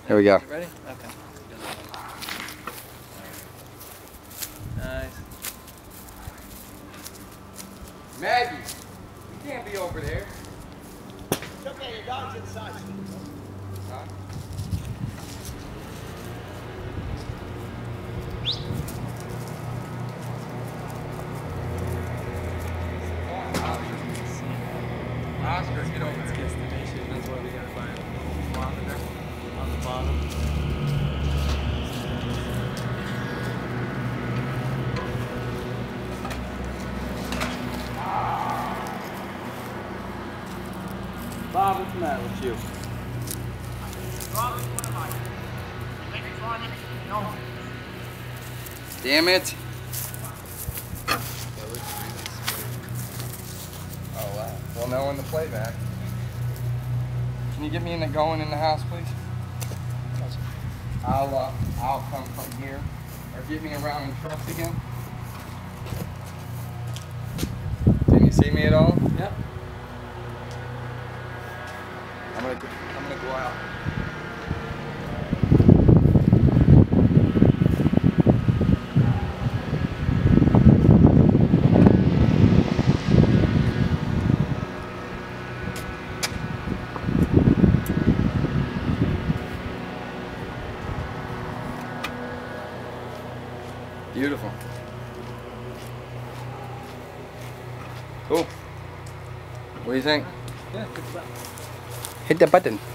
Here we go. Ready? Okay. Nice. Maggie, you can't be over there. It's okay, your dog's inside. Huh? Oscar, get over there. Guesstimation, that's why we gotta find a monitor on the bottom. Bob, what's the matter with you? Rob, what am I? Electronic noise. Damn it. Oh wow. Well, no in the playback. Can you get me going in the house, please? I'll come from here, or get me around in trucks again. Can you see me at all? Yep. I'm gonna go out. Beautiful. Cool. What do you think? Yeah, good stuff. Hit the button.